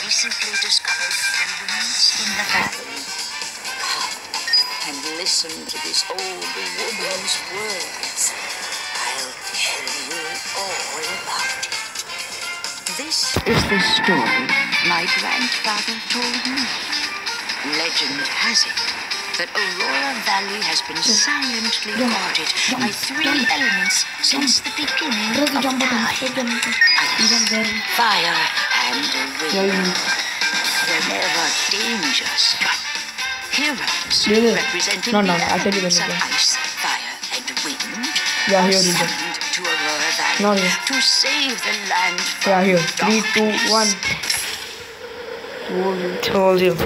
recently discovered ruins in the valley. And listen to this old woman's words. I'll tell you all about it. This is the story my grandfather told me. Legend has it that Aurora Valley has been silently guarded by three elements since the beginning of time. Ice, fire, and wind. Whenever danger struck, heroes representing the elements of ice, fire, and wind are summoned to Aurora Valley to save the land from 3, 2, 1. Told you.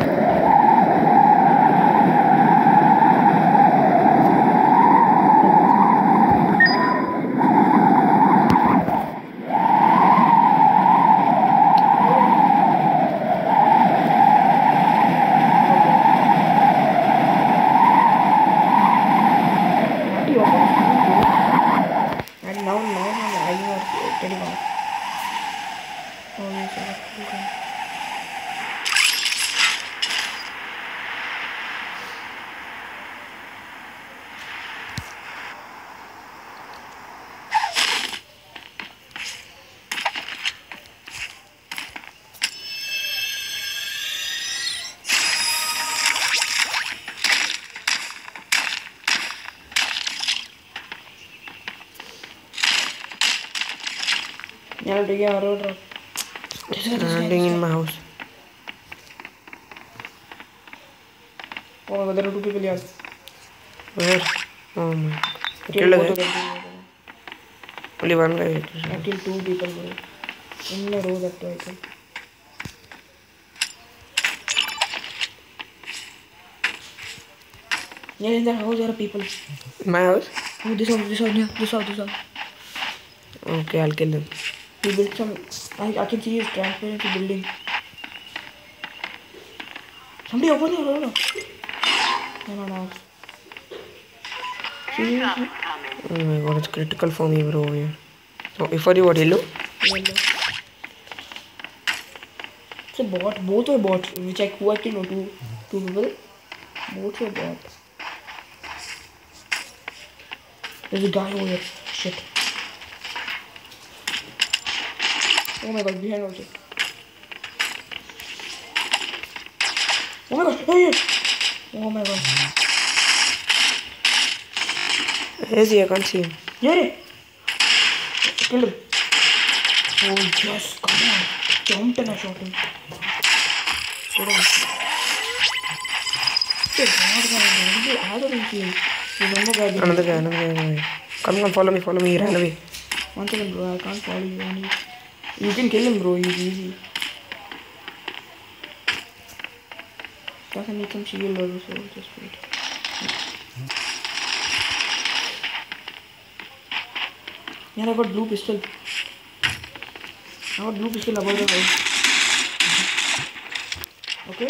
Standing in my house. Oh my god, there are 2 people here. Where? Oh my. Kill both of them. Only one guy. I killed 2 people, bro. In a row that way. Yeah, in that house there are people. In my house? Oh, this house. Okay, I'll kill them. He built some. I can see his transparency building. Somebody open your door. No. Seriously? Oh my god, it's critical for me, bro. Here. So, if for you, what yellow? Yellow. It's a bot. Both are bots. Which I killed no, two people. Both are bots. There's a guy over here. Shit. Oh my god, behind also. Oh my god, oh my god. Where is he? I can't see him. Yeah. Kill him. Oh yes, come on. Jumped and I shot him. Get him. Another guy. Come, follow me. He ran away. 1 second, bro. I can't follow you. You can kill him, bro. He's easy. Plus, I need some shield also, so just wait. Yeah, I got blue pistol. Above the house. Okay?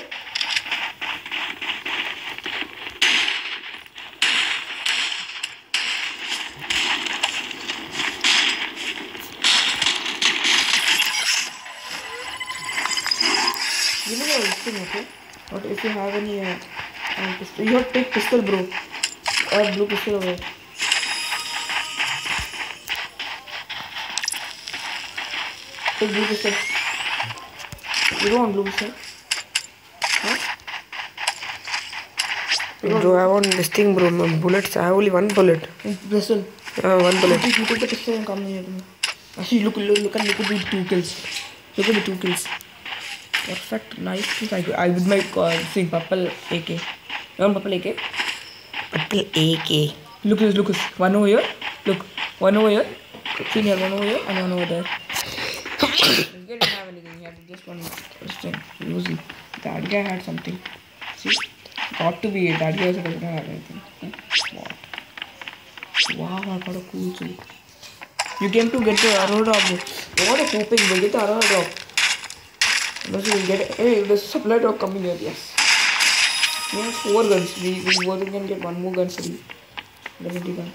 You know this thing, okay? But if you have any pistol, you have to take pistol, bro. I have blue pistol over here. Take blue pistol. You don't want blue pistol? Huh? Bro, I want this thing, bro. Bullets. I have only 1 bullet. Pistol. 1 bullet. You take the pistol and come here to me. Actually, look at the 2 kills. Look at the 2 kills. Perfect, nice. I with my thing, purple AK. You want purple AK? Purple AK. Look this. One over here. Look, one over here. See here, one over here and one over there. You didn't have anything. You had just one thing. Usually, that guy had something. See, got to be it. That guy also doesn't have anything. What? Wow, I got a cool suit. You came to get the arrow drop. What a hoping we'll get the arrow drop. Unless we'll get hey, there's a supply drop coming here. Yes. We have 4 guns. We both can get 1 more gun for you. Legendary gun.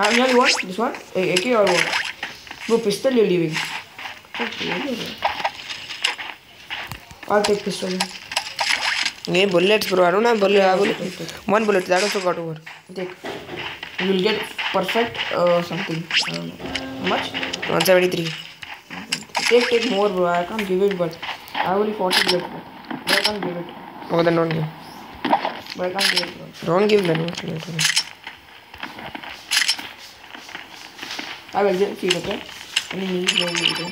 Yeah, you want this one? AK or what? No, pistol you're leaving. I'll take pistol. Yeah, bullets, bro. I don't have bullet. I have bullet. One bullet. That also got over. Take. You will get perfect something. I don't know. How much? 173. Take more, bro. I can't give it, but I have only 40 bullets. But I can't give it. Oh, then don't give. But I can't give it, bro. Don't give then. I will just see, okay? Any need, no video.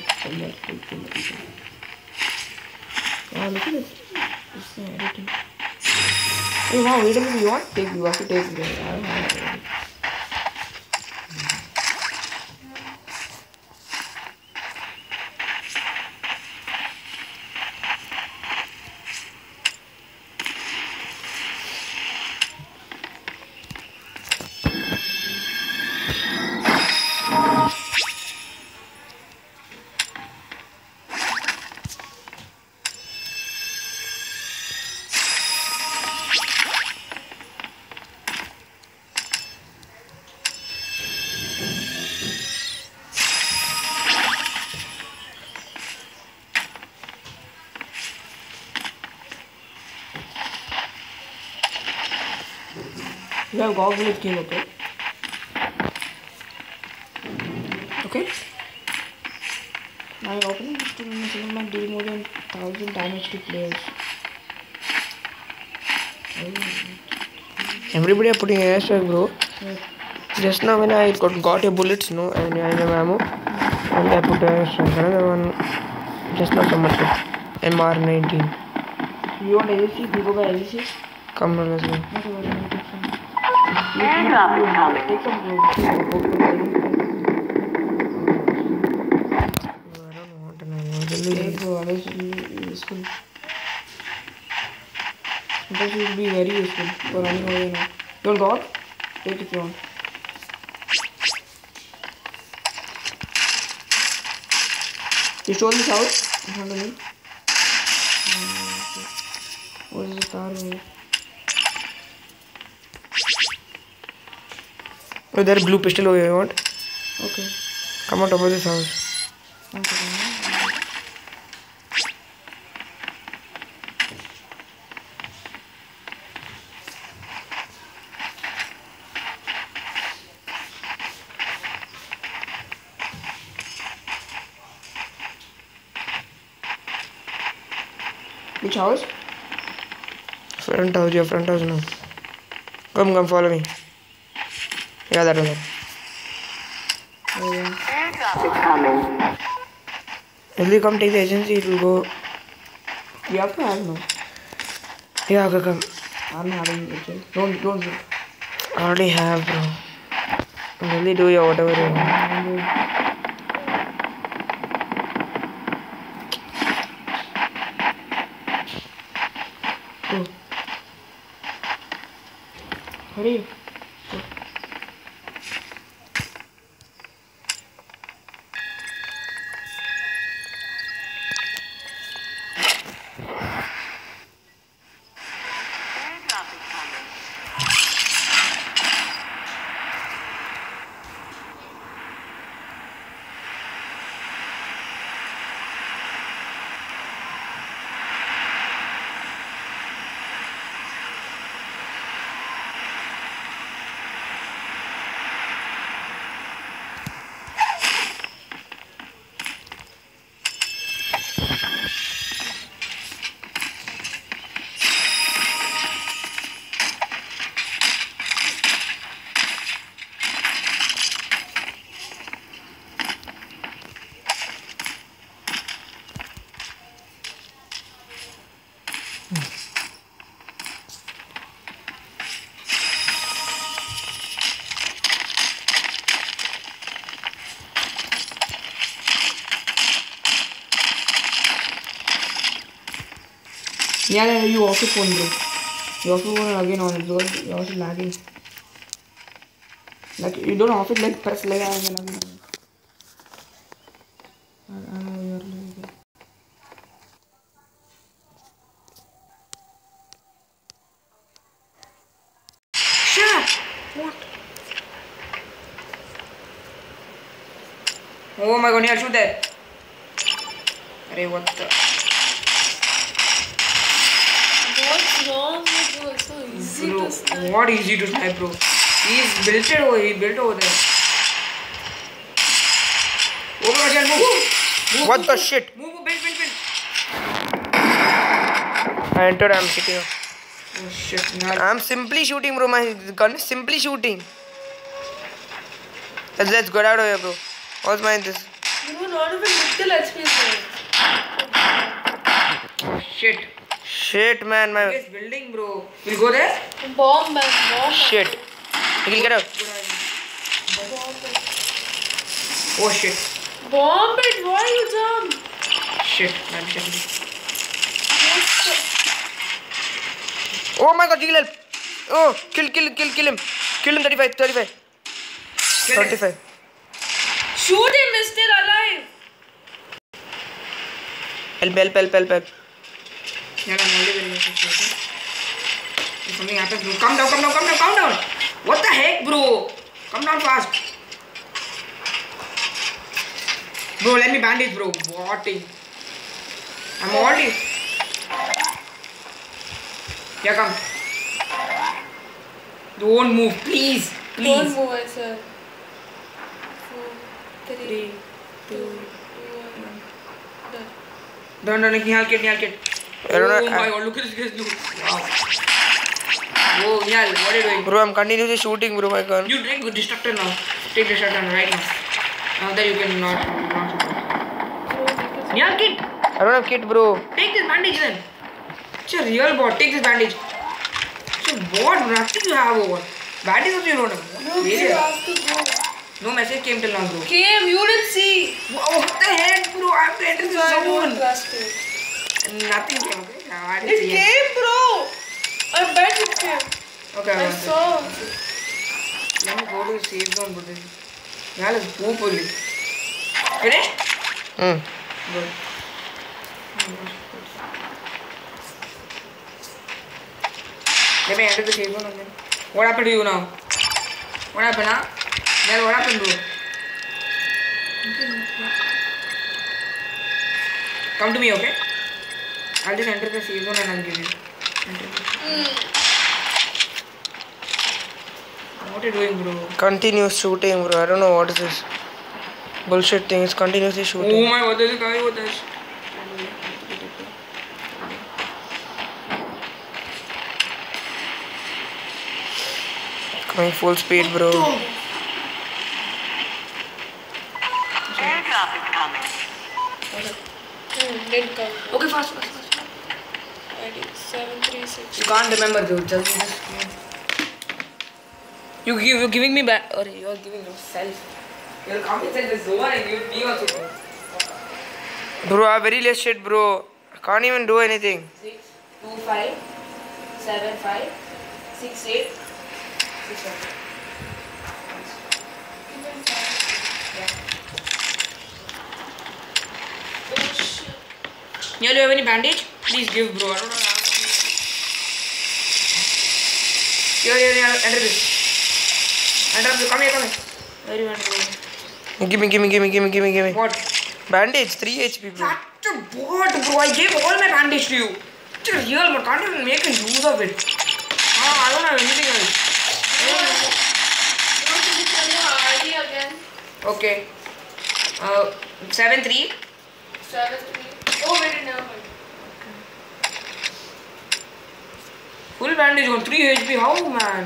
Wow, look at this. This is editing. Hey, wow, wait a minute. You want? Take. You have to take it. I don't have it. You have got bullet game, okay? Okay? My opening pistol in a single man deal more than 1000 damage to players. Everybody are putting airstrike, bro. Yeah. Just now when I got a bullets, no, and I have ammo, and I put airstrike. Another one. Just not so much. MR19. You want ADC? People got ADC? Come on, let's go. Airdrop is coming. Take some I don't want to know. Take bro, others will be useful. Sometimes it will be very useful for running away now. You want God? Take if you want. You stole this house in front of me. What is the car over? Oh, there is blue pistol over here. You want? Okay. Come on top of this house. Which house? Front house, your front house now. Come, follow me. Yeah, that one. Airdrop is coming. If you come take the agency, it will go. You have to have no. Yeah, okay, come. I'm having it. Don't. I already have, bro. Really do your whatever you want. Go. Hurry. Go. Airdrop is coming. Yeah, you also phone, bro. You also phone again on it because you're also lagging. Like, you don't off it, like, press like that and then again. I know you're lagging. Shut up! What? Oh my god, Nihal, shoot there. Arey, what the? What's wrong with you? It's so easy Bro, to snipe. what easy to snipe, bro? He built over there. Oh my god, Nihal, move. What the shit? Move, build. I entered, I'm sitting up. Oh shit, Nihal. I'm simply shooting, bro. My gun is simply shooting. Let's get out of here, bro. What's mine this? You know, not even little HP is there. Oh shit. Shit, man. My Yes, building, bro. We'll go there? Bomb, man. Bomb. shit. Nikhil, get out. Bomb it. Oh shit. Bomb it. Why you jump? Shit, man, shit. Oh my god, Nikhil, help. Oh, kill him. Kill him, 35. Kill him. 35. Shoot him. He's still alive. Help. Yeah, I'm only winning this situation. If something happens, bro. Calm down. What the heck, bro? Come down fast. Bro, let me bandage, bro. What? I'm already. Yeah, come. Don't move, please. Don't move, I said. 4, 3, 2, 1. Done. Don't, Nihal, kid. I don't Oh know, my god, look at this, guys. Look. Wow. Whoa, Nihal, what are you doing? Bro, I'm continuously shooting, bro. My gun. You take destructor now. Take destructor right now. Now that you can not. Nihal, kid. I don't have kit, bro. Take this bandage then. It's a real bot. Take this bandage. It's a bot. Nothing you have over. Bandage also you don't have. No, you have to go. No message came till now, bro. Came, you didn't see. What the heck, bro? I have to enter this I don't zone. trust it. Nothing came, okay? I didn't It see came, bro. I bet it came. Okay, I one second. saw. Let me go to the safe zone, bro. Nihal is poop only. Finished? Good. Let me enter the safe zone again. What happened to you now? What happened, huh? Nihal, what happened, bro? Come to me, okay? I'll just enter the safe zone and I'll give you. What are you doing, bro? Continuous shooting, bro. I don't know what is this bullshit thing. It's continuously shooting. Oh my god, there's a guy over there. Going full speed, bro. Airdrop is coming. Didn't come. Okay, fast. ID 736. You can't remember, dude. Just you're giving me back, or you're giving yourself. You'll come inside the zone and give me also. Bro, I have very less shit, bro. I can't even do anything. 6, 2, 5, 7, 5, 6, 8, 6, 1. Oh shit. You have any bandage? Please give, bro. I don't know. Here, enter this. Enter this. Come here. Where you want to go? Give me. What? Bandage, 3 HP, bro. That's a bot, bro. I gave all my bandage to you. It's a real, but can't even make a use of it. I don't have anything else. You want to tell your ID again? Okay. 7, 3. 7, 3. Oh, wait, never mind. Full bandage on 3 HP. How, man?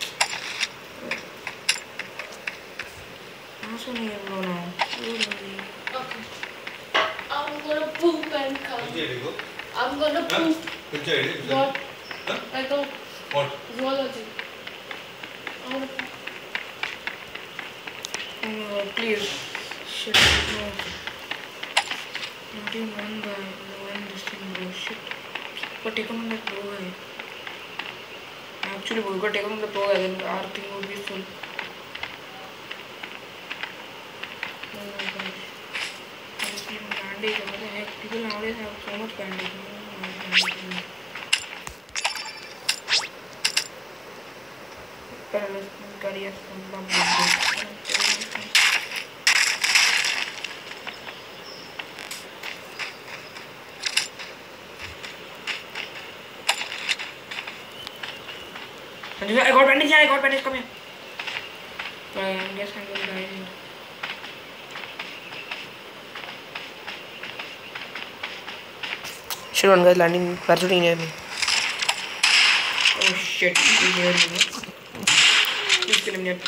Also, no, now. Okay. I'm gonna poop and come. I'm gonna poop. What? I go What? zoology. I'm gonna poop. Please. Shit, no. Not even one guy. No one this thing, bro. Shit. But take on that pro guy. Actually, we got taken on the pro guy, then our thing would be full. Oh my gosh. I just need a bandage. What the heck? People nowadays have so much bandage. Oh my bandage. Career from I got bandage. Yeah, I got bandage. Come here. Yes, I'm going to die here. Shit, one guy landing parachuting near me. Oh shit, he's near me. Please kill him yet.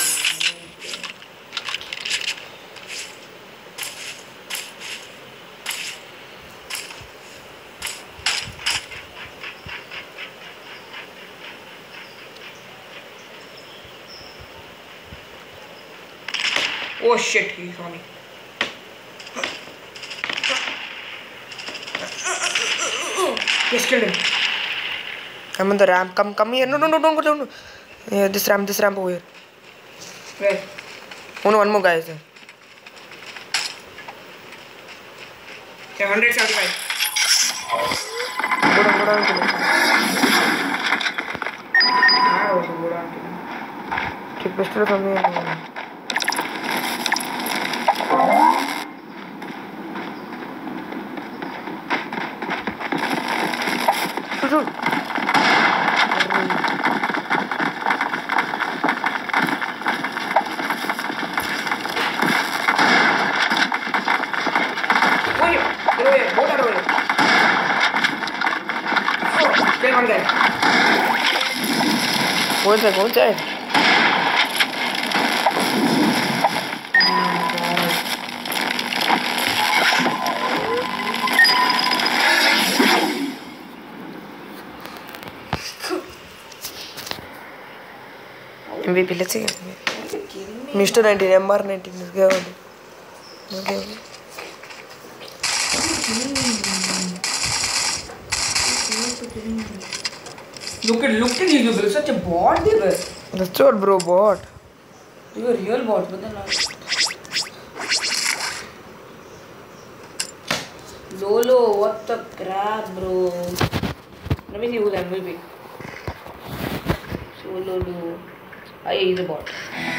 Oh shit, he saw me. Yes, killed him. I'm on the ramp. Come here. No, don't go down. Yeah, this ramp over here. Where? Oh no, one more guy is there. Yeah, 175. Go down, kill him. I also go down to him. Take pistol from me. Shoot. Go inside. MVP, let's see. Mr. 19, MR 19 is going. Okay. Look at you, you're such a bot, they were. That's what, bro, bot. You were real bot, but then Lolo, what the crap, bro? Let me see who's MVP. Solo, he's a bot.